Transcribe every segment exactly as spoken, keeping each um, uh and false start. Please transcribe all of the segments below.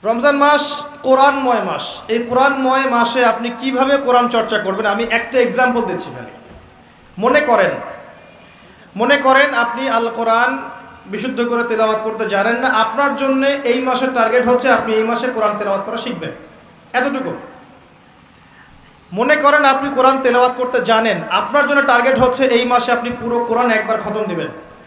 রমজান মাস কোরআনময় মাস। এই কোরআনময় মাসে আপনি কিভাবে কোরআন চর্চা করবেন আমি একটা এক্সাম্পল দিচ্ছি। খালি মনে করেন মনে করেন আপনি আল কোরআন বিশুদ্ধ করে তেলাওয়াত করতে জানেন না। আপনার জন্য এই মাসের টার্গেট হচ্ছে আপনি এই মাসে কোরআন তেলাওয়াত করা শিখবেন, এতটুকু। মনে করেন আপনি কোরআন তেলাওয়াত করতে জানেন, আপনার জন্য টার্গেট হচ্ছে এই মাসে আপনি পুরো কোরআন একবার খতম দিবেন,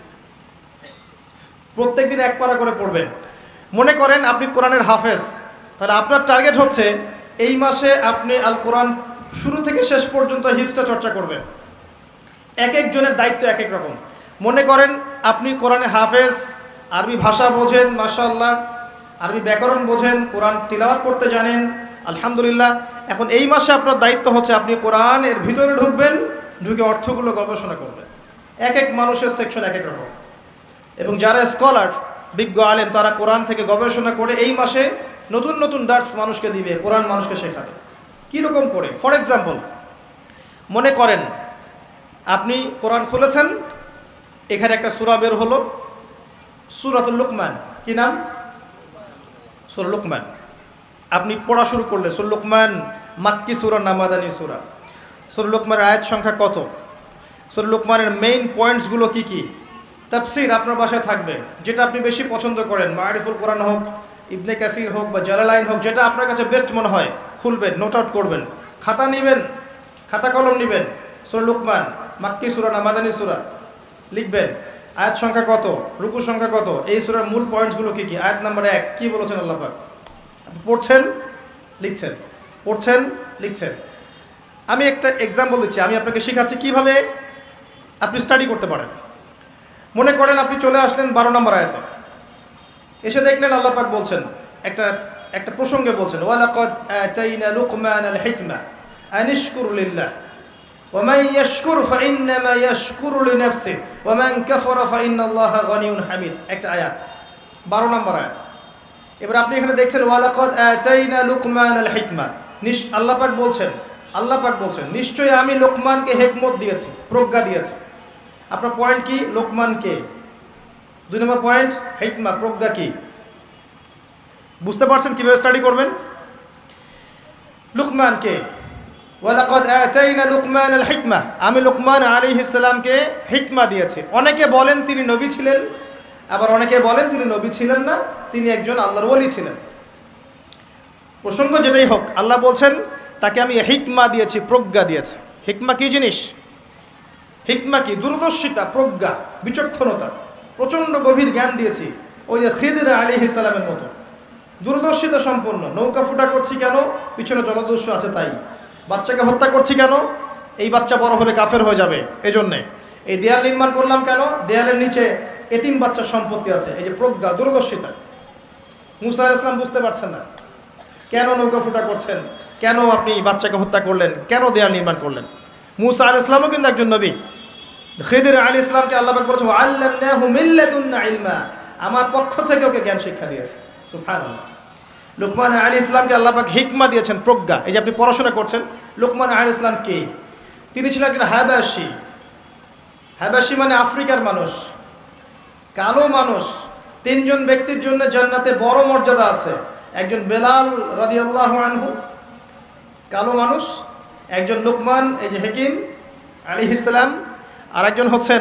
প্রত্যেক দিন এক পারা করে পড়বেন। মনে করেন আপনি কোরআনের হাফেজ, তাহলে আপনার টার্গেট হচ্ছে এই মাসে আপনি আল কোরআন শুরু থেকে শেষ পর্যন্ত হিফজটা চর্চা করবেন। এক একজনের দায়িত্ব এক এক রকম। মনে করেন আপনি কোরআনে হাফেজ, আরবি ভাষা বোঝেন মাশাআল্লাহ, আরবি ব্যাকরণ বোঝেন, কোরআন তিলাওয়াত করতে জানেন আলহামদুলিল্লাহ। এখন এই মাসে আপনার দায়িত্ব হচ্ছে আপনি কোরআনের ভিতরে ঢুকবেন, ঢুকে অর্থগুলো গবেষণা করবেন। এক এক মানুষের সেকশন এক এক রকম, এবং যারা স্কলার বিজ্ঞ আলেম তারা কোরআন থেকে গবেষণা করে এই মাসে নতুন নতুন দার্স মানুষকে দিবে, কোরআন মানুষকে শেখাবে। কীরকম করে? ফর এক্সাম্পল, মনে করেন আপনি কোরআন খুলেছেন, এখানে একটা সূরা বের হলো, সূরাতুল লুকমান। কি নাম? সূরা লুকমান। আপনি পড়া শুরু করলে সূরা লুকমান মাক্কি সূরা না মাদানী সূরা? সূরা লুকমানের আয়াত সংখ্যা কত? সূরা লুকমানের মেইন পয়েন্টসগুলো কি কি? তাফসীর আপনার বাসায় থাকবে, যেটা আপনি বেশি পছন্দ করেন, মারিফুল কোরআন হোক, ইবনে কাসির হোক বা জালালাইন হোক, যেটা আপনার কাছে বেস্ট মনে হয় খুলবেন, নোট আউট করবেন, খাতা নেবেন, খাতা কলম নেবেন, সূরা লুকমান মাক্কি সূরা না মাদানী সূরা লিখবেন। আয়াত সংখ্যা কত, রুকু সংখ্যা কত, এই সূরার মূল পয়েন্টসগুলো কি কি। আয়াত নাম্বার এক কি বলেছেন আল্লাহ পাক, আপনি পড়ছেন লিখছেন, পড়ছেন লিখছেন। আমি একটা এক্সাম্পল দিচ্ছি, আমি আপনাকে শেখাচ্ছি কিভাবে আপনি স্টাডি করতে পারেন। মনে করেন আপনি চলে আসলেন বারো নম্বর আয়াতে, এসে দেখলেন আল্লাহ পাক বলছেন, একটা একটা প্রসঙ্গে বলছেন, ওয়ালাকাদ আতাইনা লুকমানাল হিকমা আন ইশকুর লিল্লাহ ওয়া মান ইয়াশকুর ফাইন্নামা ইয়াশকুরু লিনাফসিহি ওয়া মান কাফারা ফাইন্নাল্লাহা গনিয়্যুন হামিদ। একটা আয়াত, বারো নম্বর আয়াত। এবার আপনি এখানে দেখছেন ওয়ালাকাদ আতাইনা লুকমানাল হিকমা, আল্লাহ পাক বলছেন আল্লাহ পাক বলছেন নিশ্চয়ই আমি লোকমানকে হিকমত দিয়েছি, প্রজ্ঞা দিয়েছি। আপনার পয়েন্ট কি? লোকমান কে? দুই নম্বর পয়েন্ট হিকমা, প্রজ্ঞা কি? বুঝতে পারছেন কিভাবে স্টাডি করবেন? লুকমান কে? ওয়ালাকাদ আতাইনা লুকমানাল হিকমা, আমি লুকমান আলাইহিস সালামকে হিকমা দিয়েছি। অনেকে বলেন তিনি নবী ছিলেন, আবার অনেকে বলেন তিনি নবী ছিলেন না, তিনি একজন আল্লাহর ওলি ছিলেন। প্রসঙ্গ যেটাই হোক, আল্লাহ বলছেন তাকে আমি হিকমা দিয়েছি, প্রজ্ঞা দিয়েছি। হিকমা কি জিনিস? হিকমা কি? দূরদর্শিতা, প্রজ্ঞা, বিচক্ষণতা, প্রচণ্ড গভীর জ্ঞান দিয়েছি। ওই যে খিদির আলাইহিস সালামের মতো দূরদর্শিতা সম্পন্ন। নৌকা ফুটা করছি কেন? পিছনে জলদস্যু আছে তাই। বাচ্চাকে হত্যা করছি কেন? এই বাচ্চা বড় হলে কাফের হয়ে যাবে এই জন্যে। এই দেয়াল নির্মাণ করলাম কেন? দেয়ালের নিচে এতিম বাচ্চার সম্পত্তি আছে। এই যে প্রজ্ঞা, দূরদর্শিতা। মুসা আলাইহিস সালাম বুঝতে পারছেন না, কেন নৌকা ফুটা করছেন, কেন আপনি বাচ্চাকে হত্যা করলেন, কেন দেয়াল নির্মাণ করলেন। মুসা আলাইহিস সালামও কিন্তু একজন নবী। খিদির আলাইহিস সালামকে আল্লাহ পাক বলেছেন আল্লামনাহু মিন লাদুন্না ইলমা, আমার পক্ষ থেকে ওকে জ্ঞান শিক্ষা দিয়েছে। সুবহানাল্লাহ। লুকমান আলাইহিস সালামকে আল্লাহ পাক হিকমা দিয়েছেন, প্রজ্ঞা। এই যে আপনি পড়াশোনা করছেন, লুকমান আলাইহিস সালাম কে? তিনি ছিলেন একজন হাবাশী। হাবাশী মানে আফ্রিকার মানুষ, কালো মানুষ। তিনজন ব্যক্তির জন্য জান্নাতে বড় মর্যাদা আছে। একজন বেলাল রাদিয়াল্লাহু আনহু, কালো মানুষ। একজন লুকমান, এই যে হাকিম আলাইহিস সালাম। আর একজন হচ্ছেন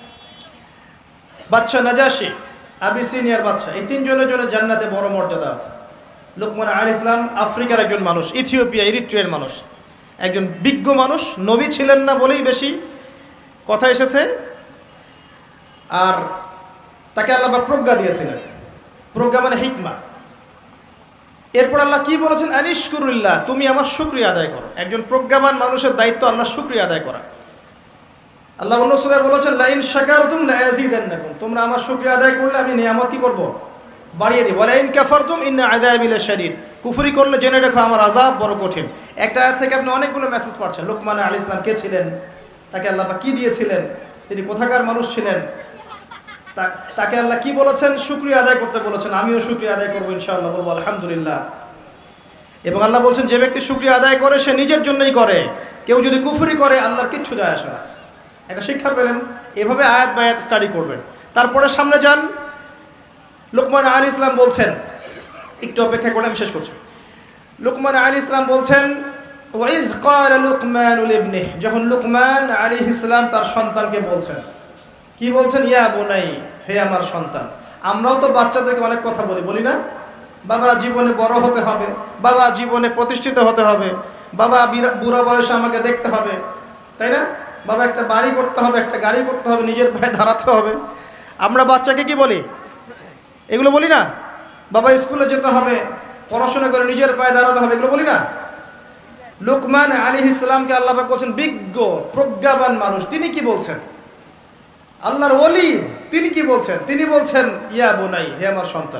বাদশা নাজাশী, আবিসিনিয়ার বাদশা। এই তিনজনের জন্য জান্নাতে বড় মর্যাদা আছে। লুকমান আলাইহিস সালাম আফ্রিকার একজন মানুষ, ইথিওপিয়া, ইরিট্রিয়ার মানুষ, একজন বিজ্ঞ মানুষ। নবী ছিলেন না বলেই বেশি কথা এসেছে। আর তাকে আল্লাহ প্রজ্ঞা দিয়েছিলেন, প্রজ্ঞা মানে হিকমা। এরপর আল্লাহ কি বলেছেন? আনিশকুরুল্লাহ, তুমি আমার শুকরিয়া আদায় করো। একজন প্রজ্ঞাবান মানুষের দায়িত্ব আল্লাহ শুকরিয়া আদায় করা। আল্লাহ অন্য সূরায় বলেছেন লাইন শাকারতুম লাযাযিদান্নাকুম, তোমরা আমার শুকরিয়া আদায় করলে আমি নিয়ামত কি করব? বাড়িয়ে দিব। ওয়ালাইন কাফারতুম ইন্না আযাবি লাশাদীদ, কুফরি করলে জেনে রাখো আমার আযাব বড় কঠিন। একটা আয়াত থেকে আপনি অনেকগুলো মেসেজ পাচ্ছেন। লুকমান আলাইহিস সালাম কে ছিলেন, তাকে আল্লাহ পাক কি দিয়েছিলেন, তিনি কোথাকার মানুষ ছিলেন, তাকে আল্লাহ কি বলেছেন? শুকরিয়া আদায় করতে বলেছেন। আমিও শুকরিয়া আদায় করবো ইনশাআল্লাহ, বলবো আলহামদুলিল্লাহ। এবং আল্লাহ বলছেন যে ব্যক্তি শুকরিয়া আদায় করে সে নিজের জন্যই করে, কেউ যদি কুফরি করে আল্লাহর কিচ্ছু যায় আসে না। একটা শিক্ষা পেলেন, এভাবে আয়াত বা আয়াত স্টাডি করবেন। তারপরে সামনে যান, লুকমান আলাইহিস সালাম বলছেন একটু অপেক্ষা করে আমি শেষ করছি। লুকমান আলাইহিস সালাম বলছেন, ওয়াইজ ক্বালা লুকমান লিবনিহি, যখন লুকমান আলাইহিস সালাম তার সন্তানকে বলছেন, কি বলছেন? ইয়া বুনাই, হে আমার সন্তান। আমরাও তো বাচ্চাদেরকে অনেক কথা বলি, বলি না? বাবা জীবনে বড় হতে হবে, বাবা জীবনে প্রতিষ্ঠিত হতে হবে, বাবা বুড়া বয়সে আমাকে দেখতে হবে, তাই না? বাবা একটা বাড়ি করতে হবে, একটা গাড়ি করতে হবে, নিজের পায়ে দাঁড়াতে হবে। আমরা বাচ্চাকে কি বলি? এগুলো বলি না? বাবা স্কুলে যেতে হবে, পড়াশোনা করে নিজের পায়ে দাঁড়াতে হবে, এগুলো বলি না? লুকমান আলাইহিস সালামকে আল্লাহ পাক বলছেন বিজ্ঞ প্রজ্ঞাবান মানুষ, তিনি কি বলছেন? আল্লাহর ওলি, তিনি কি বলছেন? তিনি বলছেন, ইয়া বুনাই, হে আমার সন্তান,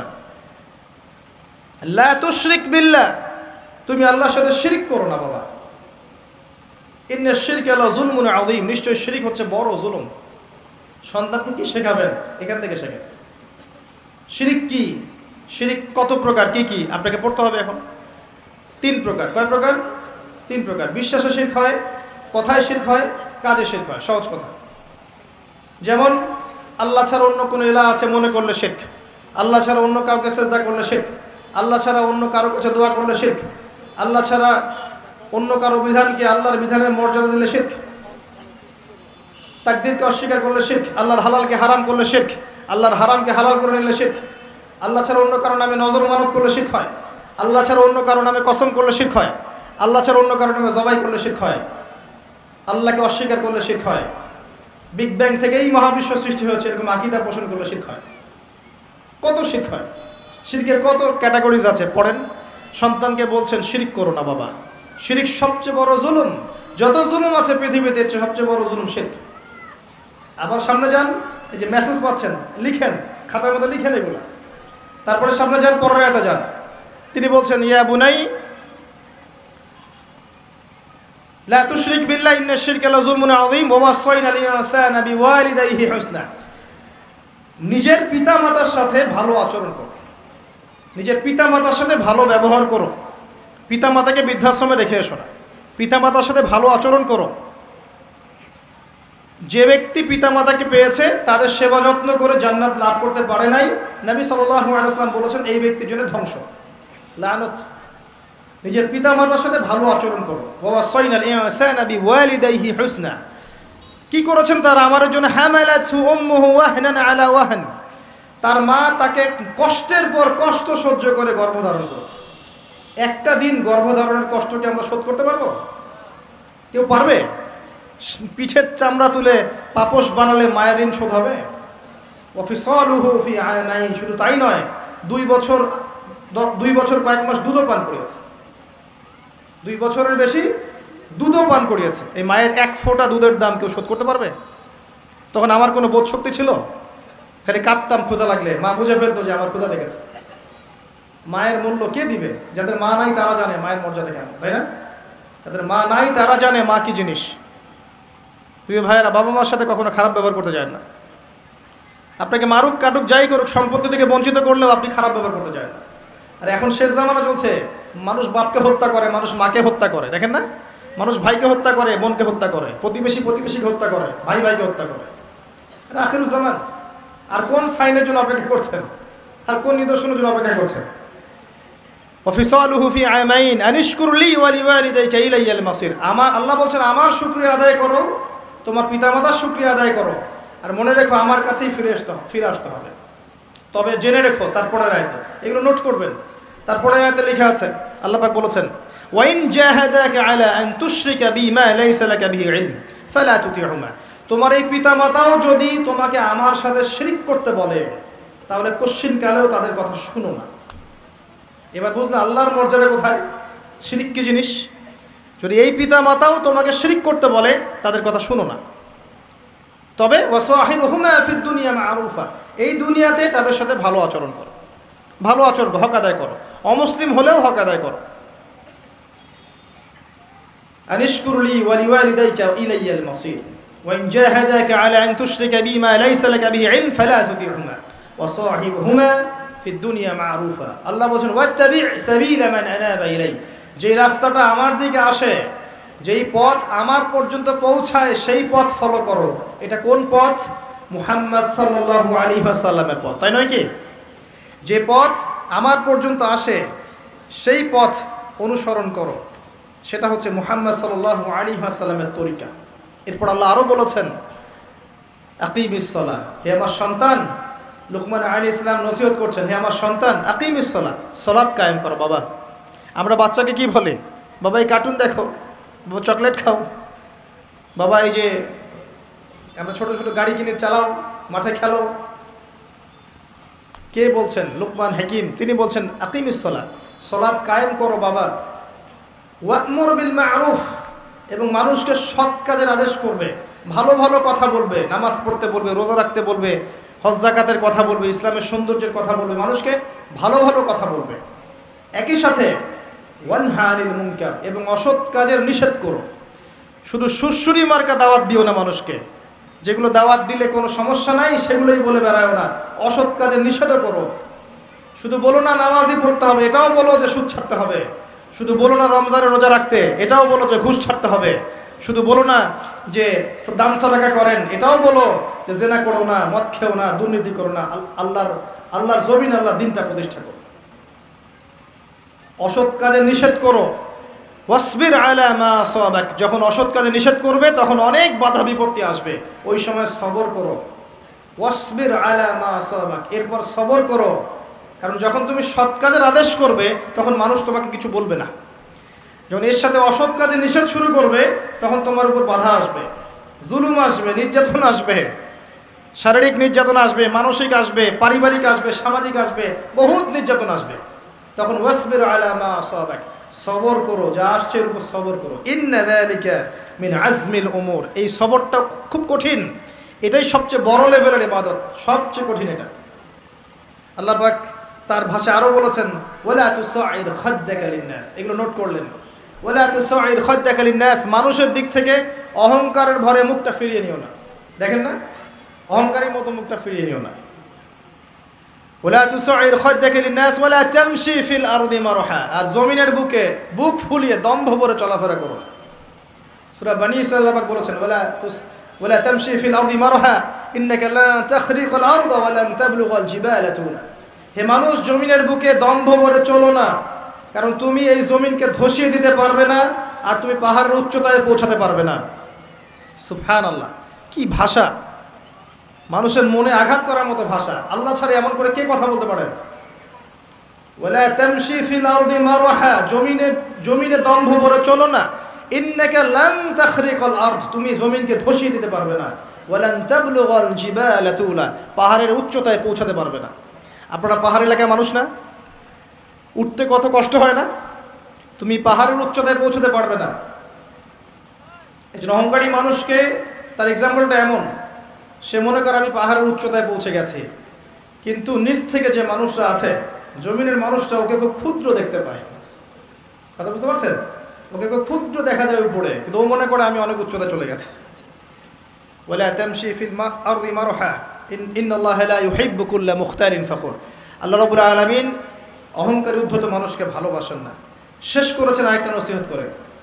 লা তুশরিক বিল্লাহ, তুমি আল্লাহর সাথে শিরক করো না বাবা। ইন্না শিরকা লা যুলমুন আযীম, নিশ্চয় শিরক হচ্ছে বড় জুলুম। সন্তানকে কি শেখাবেন? এখান থেকে শেখেন শিরক কি, শিরক কত প্রকার, কি কি আপনাকে পড়তে হবে এখন। তিন প্রকার। কয় প্রকার? তিন প্রকার। বিশ্বাসে শিরক হয়, কথায় শিরক হয়, কাজে শিরক হয়। সহজ কথা, যেমন আল্লাহ ছাড়া অন্য কোনো ইলাহ আছে মনে করলে শিরক, আল্লাহ ছাড়া অন্য কাউকে সেজদা করলে শিরক, আল্লাহ ছাড়া অন্য কারো কাছে দোয়া করলে শিরক, আল্লাহ ছাড়া অন্য কারো বিধানকে আল্লাহর বিধানের মর্যাদা দিলে শিরক, তাকদীরকে অস্বীকার করলে শিরক, আল্লাহর হালালকে হারাম করলে শিরক, আল্লাহর হারামকে হালাল করে নিলে শিরক, আল্লাহ ছাড়া অন্য কারো নামে নজর মানত করলে শিরক হয়, আল্লাহ ছাড়া অন্য কারো নামে কসম করলে শিরক হয়, আল্লাহ ছাড়া অন্য কারো নামে জবাই করলে শিরক হয়, আল্লাহকে অস্বীকার করলে শিরক হয়, বিগ ব্যাং থেকেই মহাবিশ্ব সৃষ্টি হয়েছে এরকম আকীদা পোষণ করলে শিরক হয়। কত শিরক হয়, শিরকের কত ক্যাটাগরিজ আছে পড়েন। সন্তানকে বলছেন শিরক করো না বাবা, শিরক সবচেয়ে বড় জুলুম, যত জুলুম আছে পৃথিবীতে সবচেয়ে বড় জুলুম শিরক। আবার সামনে যান, এই যে মেসেজ পাচ্ছেন লিখেন, খাতার মধ্যে লিখেন এগুলো। তারপরে সামনে যান, পরের আয়াতে যান, তিনি বলছেন ইয়া বুনাই লা তুশরিক বিল্লাহ ইন্না শিরকা লা যুলমুন আযীম ওয়া ওয়াসাইনা আল ইনসানা বিওয়ালিদাইহি হুসনা। নিজের পিতামাতার সাথে ভালো আচরণ করো, নিজের পিতামাতার সাথে ভালো ব্যবহার করো। পিতামাতাকে বৃদ্ধাশ্রমে রেখে এসো না, পিতামাতার সাথে ভালো আচরণ করো। যে ব্যক্তি পিতামাতাকে পেয়েছে তাদের সেবা যত্ন করে জান্নাত লাভ করতে পারে নাই, নবী সাল্লাল্লাহু আলাইহি ওয়াসাল্লাম বলেছেন এই ব্যক্তির জন্য ধ্বংস, লানত। নিজের পিতামাতার সাথে ভালো আচরণ করো। ওয়া ওয়াসাইনাল ইনসানা বিওয়ালিদাইহি হুসনা। কি করেছেন তারা আমার জন্য? হামালাতহু উম্মুহু ওয়াহনান আলা ওয়াহন, তার মা তাকে কষ্টের পর কষ্ট সহ্য করে গর্ভধারণ করেছে। একটা দিন গর্ভধারণের কষ্টকে আমরা শোধ করতে পারবো? কেউ পারবে? পিঠের চামড়া তুলে পাপোশ বানালে মায়ের ঋণ শোধ হবে? ওয়াফিসালুহু ফি আমাইন, শুধু তাই নয়, দুই বছর দুই বছর কয়েক মাস দুধও পান করিয়েছে, দুই বছরের বেশি দুধও পান করিয়েছে। এই মায়ের এক ফোঁটা দুধের দাম কেউ শোধ করতে পারবে? তখন আমার কোনো বোধ শক্তি ছিল? খালি কাঁদতাম ক্ষুধা লাগলে, মা বুঝে ফেলতো যে আমার ক্ষুধা লেগেছে। মায়ের মূল্য কে দিবে? যাদের মা নাই তারা জানে মায়ের মর্যাদা কেন, তাই না? যাদের মা নাই তারা জানে মা কি জিনিস। প্রিয় ভাইয়েরা, বাবা মার সাথে কখনো খারাপ ব্যবহার করতে যায় না। আপনাকে মারুক কাটুক যাই করুক, সম্পত্তি থেকে বঞ্চিত করলেও আপনি খারাপ ব্যবহার করতে যায় না। আর এখন শেষ জামানা চলছে, মানুষ বাপকে হত্যা করে, মানুষ মাকে হত্যা করে, দেখেন না? মানুষ ভাইকে হত্যা করে, বোনকে হত্যা করে, প্রতিবেশী প্রতিবেশীকে হত্যা করে, ভাই ভাইকে হত্যা করে। আখিরুজ জামান। আর কোন সাইনের জন্য অপেক্ষা করছেন? আর কোন নিদর্শনের জন্য অপেক্ষা করছেন? ওয়াফিসালুহু ফি আমাইন আনিশকুর লি ওয়া লিওয়ালিদাইকা ইলাইয়াল মাসির। আমার আল্লাহ বলছেন আমার শুকরিয়া আদায় করো, তোমার পিতামাতার শুকরিয়া আদায় করো, আর মনে রেখো আমার কাছেই ফিরে আসতে ফিরে আসতে হবে। তবে জেনে রেখো, তারপরের আয়াতে এগুলো নোট করবেন। তারপরের আয়াতে লেখা আছে, আল্লাহ পাক বলেছেন ওয়াইন জাহাদাকা আলা আন তুশরিকা বিমা লাইসা লাকা বিহি ইলম ফালা তুতিহুমা। তোমার এই পিতামাতাও যদি তোমাকে আমার সাথে শিরক করতে বলে, তাহলে কোশ্চিন কালেও তাদের কথা শুনো না। এবার বুঝলে আল্লাহর মর্যাদা কোথায়, শিরক কি জিনিস। যদি এই পিতামাতাও তোমাকে শিরক করতে বলে, তাদের কথা শুনো না। তবে ওয়াসাহিবহুমা ফিদ দুনিয়া মারুফা, এই দুনিয়াতে তাদের সাথে ভালো আচরণ করো, ভালো আচরণ, হক আদায় করো। অমুসলিম হলেও হক আদায় করো। আনিশকুরলি ওয়া লিওয়ালিদাইকা ইলাইয়াল মাসির ওয়াইন জাহাদাকা আলা আন তুশরিকা বিমা লাইসা লাকা বিহি ইলম ফালা তুতিহুমা ওয়াসাহিবহুমা ফিদ দুনিয়া মারুফা। আল্লাহ বলেন ওয়াত্তাবি' সাবিলা মান আনাবা ইলাই, যে রাস্তাটা আমার দিকে আসে, যেই পথ আমার পর্যন্ত পৌঁছায়, সেই পথ ফলো করো। এটা কোন পথ? মুহাম্মদ সাল্লাল্লাহু আলাইহি ওয়াসাল্লামের পথ, তাই নয় কি? যে পথ আমার পর্যন্ত আসে সেই পথ অনুসরণ করো। সেটা হচ্ছে মুহাম্মদ সাল্লাল্লাহু আলাইহি ওয়াসাল্লামের তরিকা। এরপর আল্লাহ আরও বলেছেন আকিমিস সালাহ, হে আমার সন্তান, লুকমান আলাইহিস সালাম নসিহত করছেন, হে আমার সন্তান আকিমিস সালাহ, সালাত কায়েম করো। বাবা, আমরা বাচ্চাকে কি বলে, বাবা এই কার্টুন দেখো, বাবা চকলেট খাও, বাবা এই যে আমরা ছোট ছোট গাড়ি কিনে চালাও, মাঠে খেলো। কে বলছেন? লুকমান হাকিম, তিনি বলছেন আকিমিস সালাহ, সালাত কায়েম করো বাবা। ওয়া'মুর বিল মা'রুফ, এবং মানুষকে সৎ কাজের আদেশ করবে, ভালো ভালো কথা বলবে, নামাজ পড়তে বলবে, রোজা রাখতে বলবে, হজ যাকাতের কথা বলবে, ইসলামের সৌন্দর্যের কথা বলবে, মানুষকে ভালো ভালো কথা বলবে। একই সাথে ওয়ানহা আনিল মুনকার, এবং অসৎ কাজের নিষেধ করো। শুধু সুরসুরি মার্কা দাওয়াত দিও না মানুষকে, যেগুলো দাওয়াত দিলে কোনো সমস্যা নাই সেগুলোই বলে বেড়ায়ও না। অসৎ কাজের নিষেধও করো। শুধু বলো না নামাজই পড়তে হবে, এটাও বলো যে সুদ ছাড়তে হবে। শুধু বলো না রমজানে রোজা রাখতে, এটাও বলো যে ঘুষ ছাড়তে হবে। শুধু বলো না যে দান সাদাকা করেন, এটাও বলো যে জেনা করো না, মদ খেও না, দুর্নীতি করো না, আল্লাহর আল্লাহর জমিন, আল্লাহর দিনটা প্রতিষ্ঠা করো। অসৎ কাজে নিষেধ করো। ওয়াসবির আলা মা আসাবাক, যখন অসৎ কাজে নিষেধ করবে তখন অনেক বাধা বিপত্তি আসবে, ওই সময় সবর করো। ওয়াসবির আলা মা আসাবাক, এরপর সবর করো। কারণ যখন তুমি সৎ কাজের আদেশ করবে তখন মানুষ তোমাকে কিছু বলবে না। যখন এর সাথে অসৎ কাজে নিষেধ শুরু করবে তখন তোমার উপর বাধা আসবে, জুলুম আসবে, নির্যাতন আসবে, শারীরিক নির্যাতন আসবে, মানসিক আসবে, পারিবারিক আসবে, সামাজিক আসবে, বহুত নির্যাতন আসবে। তখন ওয়াসবির আলা মা আসাবাক, সবর করো, যা আসছে এর উপর সবর করো। ইন্না যালিকা মিন আজমিল উমুর, এই সবরটা খুব কঠিন, এটাই সবচেয়ে বড় লেভেলের ইবাদত, সবচেয়ে কঠিন এটা। আল্লাহ পাক তার ভাষা আরো বলেছেন ওয়ালা তুসাইর খাদ্দাকা লিন্নাস, এগুলো নোট করলেন। ওয়ালা তুসাইর খাদ্দাকা লিন্নাস, মানুষের দিক থেকে অহংকারের ভরে মুখটা ফিরিয়ে নিও না। দেখেন না, অহংকারের মতো মুখটা ফিরিয়ে নিও না। ওয়ালা তুসাইর খাদ্দাকা লিন্নাস ওয়ালা তামশি ফিল আরদি মারহা, আর জমিনের বুকে বুক ফুলিয়ে দম্ভ ভরে চলাফেরা করো না। সূরা বনী ইসরাঈল পাক বলেছেন ওয়ালা তুস ওয়ালা তামশি ফিল আরদি মারহা ইন্নাকা লা তাখরিকাল আরদা ওয়া লান তাবলুগাল জিবালা তুলা, হে মানুষ জমিনের বুকে দম্ভ ভরে চলো না, কারণ তুমি এই জমিনকে ধসিয়ে দিতে পারবে না, আর তুমি পাহাড়ের উচ্চতায় পৌঁছাতে পারবে না। সুবহানাল্লাহ, কি ভাষা! মানুষের মনে আঘাত করার মতো ভাষা। আল্লাহ ছাড়া এমন করে কে কথা বলতে পারেন? ওয়ালা তামশি ফিল আরদি মারহা, জমিনে জমিনে দম্ভ ভরে চলো না। ইন্নাকা লান তাখরিকাল আরদ, তুমি জমিনকে ধসিয়ে দিতে পারবে না। ওয়া লান তাবলুগাল জিবালা তুলা, পাহাড়ের উচ্চতায় পৌঁছাতে পারবে না। আপনারা পাহাড় এলাকায় মানুষ না, উঠতে কত কষ্ট হয় না? তুমি পাহাড়ের উচ্চতায় পৌঁছতে পারবে না। একজন অহংকারী মানুষকে তার এক্সাম্পলটা এমন, সে মনে করে আমি পাহাড়ের উচ্চতায় পৌঁছে গেছি, কিন্তু নিচ থেকে যে মানুষরা আছে, জমিনের মানুষরা ওকে খুব ক্ষুদ্র দেখতে পায়। কথা বুঝতে পারছেন? ওকে খুব ক্ষুদ্র দেখা যায় উপরে, কিন্তু ও মনে করে আমি অনেক উচ্চতায় চলে গেছে। ওয়ালা তামশি ফিল আরদি মারহা ইন্নাল্লাহা লা ইউহিব্বু কুল্লা মুখতারিন ফখুর, আল্লাহ রাব্বুল আলামিন অহংকারী উদ্ধত মানুষকে ভালোবাসেন না। শেষ করেছেন আরেকটা নসিহত করে,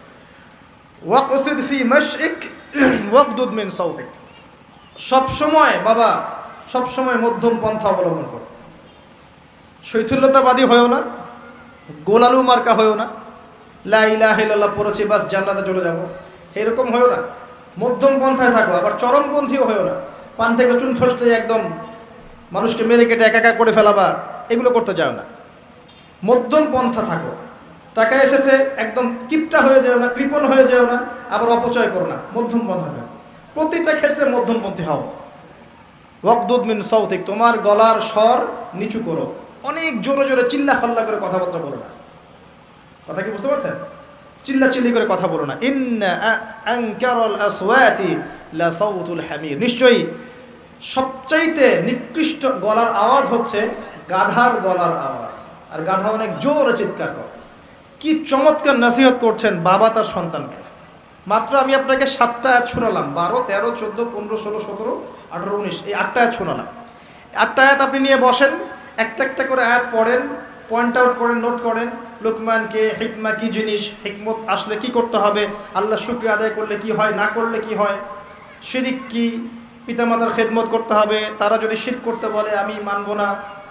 ওয়াকসিদ ফি মাশইক ওয়াকদুদ মিন সাউতিক, সব সময় বাবা সব সময় মধ্যম পন্থা অবলম্বন করো। শৈথুল্যতাবাদী হয়েও না, গোলালু মার্কা হয়েও না, লা ইলাহা ইল্লাল্লাহ পড়েছি বাস জান্নাতে চলে যাব, এরকম হয়েও না। মধ্যম পন্থায় থাকো, আবার চরমপন্থীও হয়েও না। পান থেকে চুন খসতে একদম মানুষকে মেরে কেটে একাকার করে ফেলাবা, এগুলো করতে যাও না। মধ্যম পন্থা থাকো। টাকা এসেছে একদম কিপটা হয়ে যাও না, কৃপণ হয়ে যাও না, আবার অপচয় করো না, মধ্যম পন্থা থাকো। প্রতিটা ক্ষেত্রে মধ্যমপন্থী হও। ওয়াকদুদ মিন সাউতিক, তোমার গলার স্বর নিচু করো, অনেক জোরে জোরে চিল্লা ফাল্লা করে কথাবার্তা বলো না। কথা কি বুঝতে পারছেন? চিল্লা চিল্লি করে কথা বলো না। ইন্না আনকারাল আসওয়াতি লা সাউতুল হামির, নিশ্চয়ই সবচাইতে নিকৃষ্ট গলার আওয়াজ হচ্ছে গাধার গলার আওয়াজ। আর গাধা অনেক জোরে চিৎকার করে। কি চমৎকার নসিহত করছেন বাবা তার সন্তানকে। মাত্র আমি আপনাকে সাতটা আয়াত শোনালাম, বারো তেরো চোদ্দো পনেরো ষোলো সতেরো আঠারো উনিশ, এই আটটা আয়াত শোনালাম। আটটা আয়াত আপনি নিয়ে বসেন, একটা একটা করে আয়াত পড়েন, পয়েন্ট আউট করেন, নোট করেন। লুকমানকে হিকমা কি জিনিস, হিকমত আসলে কি করতে হবে, আল্লাহ শুকরিয়া আদায় করলে কি হয়, না করলে কি হয়, শিরিক কি, পিতামাতার খেদমত করতে হবে, তারা যদি শিরক করতে বলে আমি মানব না,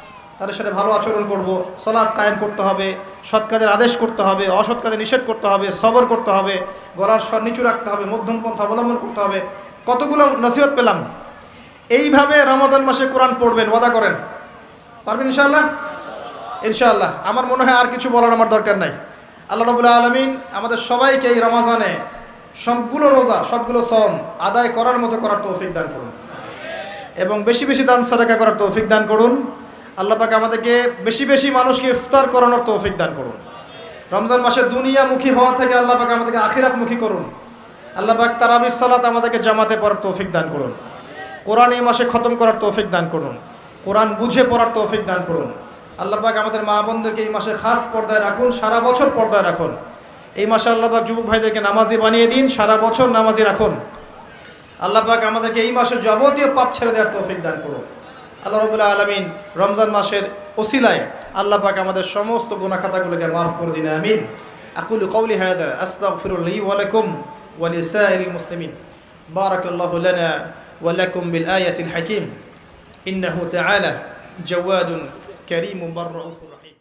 তাদের সাথে ভালো আচরণ করব, সালাত কায়েম করতে হবে, সৎ কাজের আদেশ করতে হবে, অসৎ কাজে নিষেধ করতে হবে, সবর করতে হবে, গলার স্বর নিচু রাখতে হবে, মধ্যম পন্থা অবলম্বন করতে হবে। কতগুলো নসিহত পেলাম। এইভাবে রমাদান মাসে কোরআন পড়বেন, ওয়াদা করেন, পারবেন ইনশাআল্লাহ? ইনশাআল্লাহ। আমার মনে হয় আর কিছু বলার আমার দরকার নাই। আল্লাহ রাব্বুল আলামিন আমাদের সবাইকে এই রমজানে সবগুলো রোজা, সবগুলো সওম আদায় করার মতো করার তৌফিক দান করুন এবং বেশি বেশি দান সাদাকা করার তৌফিক দান করুন। আল্লাহ পাক আমাদেরকে বেশি বেশি মানুষকে ইফতার করানোর তৌফিক দান করুন। রমজান মাসে দুনিয়ামুখী হওয়া থেকে আল্লাহ পাক আমাদেরকে আখিরাতমুখী করুন। আল্লাহ পাক তারাবির সালাত আমাদেরকে জামাতে পড়ার তৌফিক দান করুন। কোরআন এই মাসে খতম করার তৌফিক দান করুন। কোরআন বুঝে পড়ার তৌফিক দান করুন। আল্লাহ পাক আমাদের মা বোনদেরকে এই মাসে খাস পর্দায় রাখুন, সারা বছর পর্দায় রাখুন। এই মাসে আল্লাহ পাক যুবক ভাইদেরকে নামাজি বানিয়ে দিন, সারা বছর নামাজি রাখুন। আল্লাহ পাক আমাদেরকে এই মাসে যাবতীয় পাপ ছেড়ে দেওয়ার তৌফিক দান করুন। আল্লাহ রাব্বুল আলামিন রমজান মাসের ওসিলায় আল্লাহ পাক আমাদের সমস্ত গুনাহ খাতাগুলোকে মাফ করে দিন, আমিন। আকুলু কওলি হাদা আস্তাগফিরুল্লাহ লি ওয়া লাকুম ওয়া লিসাইরিল মুসলিমিন। বারাকাল্লাহু লানা ওয়া লাকুম বিল আয়াতিল হাকীম। ইন্নাহু তাআলা জাওয়াদুন কারীমুন বাররাউফুর রহিম।